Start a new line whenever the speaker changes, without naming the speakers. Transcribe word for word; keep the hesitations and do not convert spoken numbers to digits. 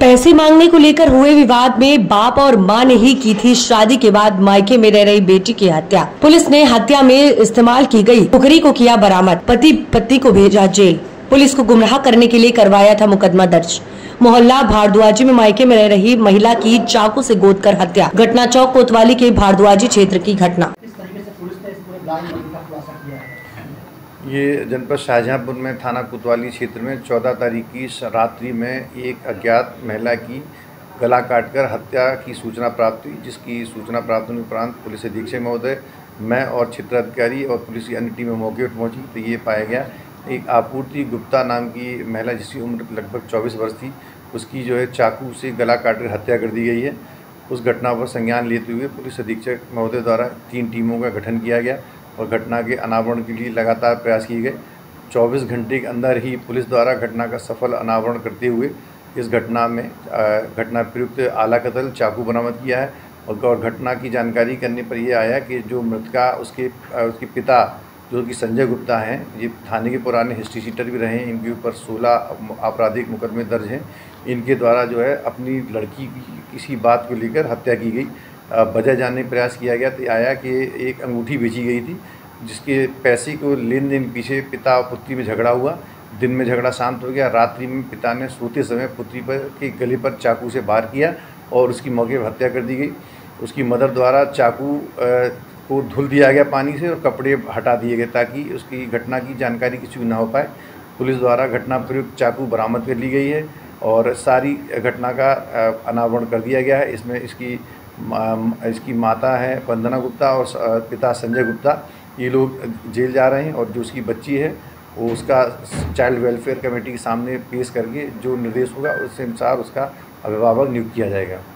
पैसे मांगने को लेकर हुए विवाद में बाप और मां ने ही की थी शादी के बाद मायके में रह रही बेटी की हत्या। पुलिस ने हत्या में इस्तेमाल की गई टोकरी को किया बरामद। पति पत्नी को भेजा जेल। पुलिस को गुमराह करने के लिए करवाया था मुकदमा दर्ज। मोहल्ला भारद्वाजी में मायके में रह रही महिला की चाकू से गोदकर हत्या। घटना चौक कोतवाली के भारद्वाजी क्षेत्र की घटना।
ये जनपद शाहजहांपुर में थाना कोतवाली क्षेत्र में चौदह तारीख की रात्रि में एक अज्ञात महिला की गला काटकर हत्या की सूचना प्राप्त हुई, जिसकी सूचना प्राप्त होने के उपरांत पुलिस अधीक्षक महोदय, मैं और क्षेत्राधिकारी और पुलिस की अन्य टीमें मौके पर पहुंची तो ये पाया गया एक आपूर्ति गुप्ता नाम की महिला जिसकी उम्र लगभग चौबीस वर्ष थी, उसकी जो है चाकू से गला काटकर हत्या कर दी गई है। उस घटना पर संज्ञान लेते हुए पुलिस अधीक्षक महोदय द्वारा तीन टीमों का गठन किया गया और घटना के अनावरण के लिए लगातार प्रयास किए गए। चौबीस घंटे के अंदर ही पुलिस द्वारा घटना का सफल अनावरण करते हुए इस घटना में घटना प्रयुक्त आला कतल चाकू बरामद किया है। और घटना की जानकारी करने पर यह आया कि जो मृतका उसके उसके पिता जो कि संजय गुप्ता हैं, ये थाने के पुराने हिस्ट्री शीटर भी रहे हैं। इनके ऊपर सोलह आपराधिक मुकदमे दर्ज हैं। इनके द्वारा जो है अपनी लड़की की किसी बात को लेकर हत्या की गई। वजह जानने का प्रयास किया गया तो आया कि एक अंगूठी बेची गई थी, जिसके पैसे को लेन देन पीछे पिता और पुत्री में झगड़ा हुआ। दिन में झगड़ा शांत हो गया। रात्रि में पिता ने सोते समय पुत्री पर के गले पर चाकू से वार किया और उसकी मौके पर हत्या कर दी गई। उसकी मदर द्वारा चाकू को धुल दिया गया पानी से और कपड़े हटा दिए गए ताकि उसकी घटना की जानकारी किसी को ना हो पाए। पुलिस द्वारा घटना प्रयुक्त चाकू बरामद कर ली गई है और सारी घटना का अनावरण कर दिया गया है। इसमें इसकी इसकी माता है वंदना गुप्ता और पिता संजय गुप्ता, ये लोग जेल जा रहे हैं और जो उसकी बच्ची है वो उसका चाइल्ड वेलफेयर कमेटी के सामने पेश करके जो निर्देश होगा उसके अनुसार उसका अभिभावक नियुक्त किया जाएगा।